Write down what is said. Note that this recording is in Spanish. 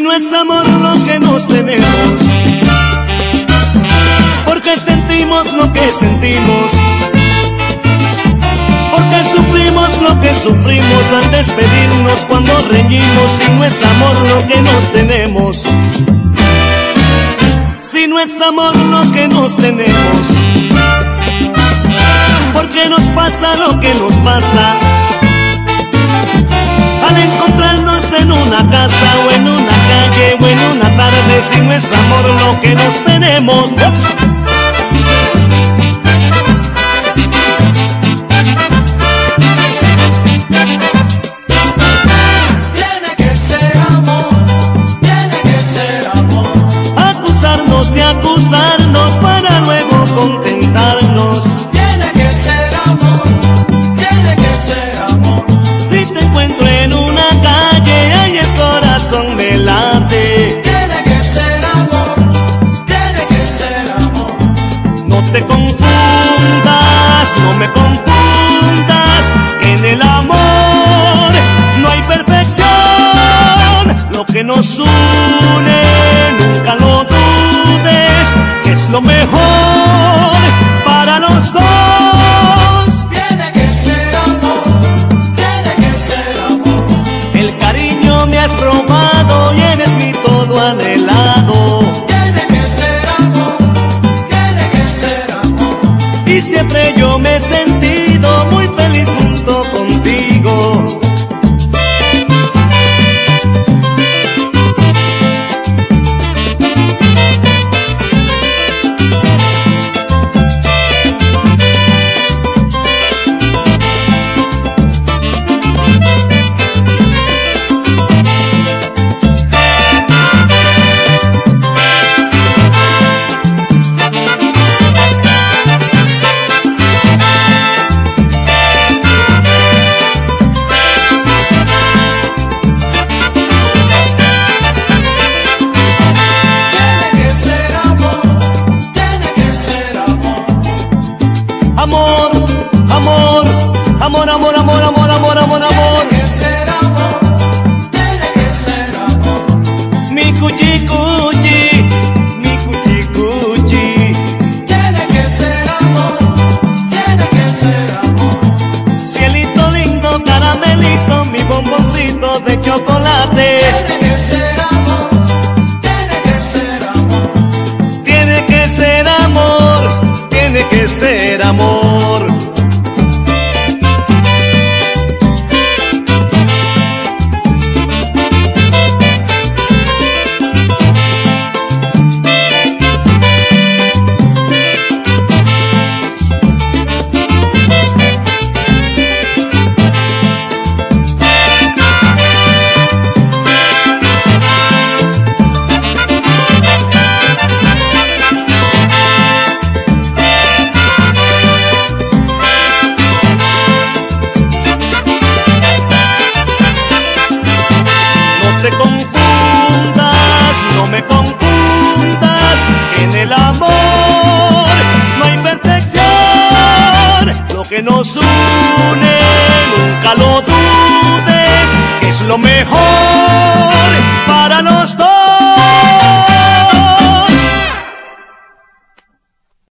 no es amor lo que nos tenemos, porque sentimos lo que sentimos, porque sufrimos lo que sufrimos al despedirnos cuando reñimos. Si no es amor lo que nos tenemos, si no es amor lo que nos tenemos, porque nos pasa lo que nos pasa al encontrarnos en una casa o en una calle o en una tarde. Si no es amor lo que nos tenemos. Tiene que ser amor, tiene que ser amor. Acusarnos y acusarnos para luego contentarnos. Tiene que ser amor, tiene que ser amor. Si te encuentro en una calle, ay, el corazón me late. Tiene que ser amor, tiene que ser amor. No te confundas, no me confundas, en el amor no hay perfección. Lo que nos une, nunca lo dudes, es lo mejor para los dos. Tiene que ser amor, tiene que ser amor. El cariño me has robado y eres mi todo anhelado. Tiene que ser amor, tiene que ser amor. Y siempre yo me he sentido muy feliz junto contigo. Amor, amor, amor, amor, amor, amor, amor, amor, amor. Tiene que ser amor, tiene que ser amor. Mi cuchi cuchi, mi cuchi cuchi. Tiene que ser amor, tiene que ser amor. Cielito lindo, caramelito, mi bomboncito de chocolate. Tiene que ser amor, tiene que ser amor. Tiene que ser amor, tiene que ser amor. No te confundas, no me confundas, en el amor no hay perfección. Lo que nos une, nunca lo dudes, es lo mejor para los dos.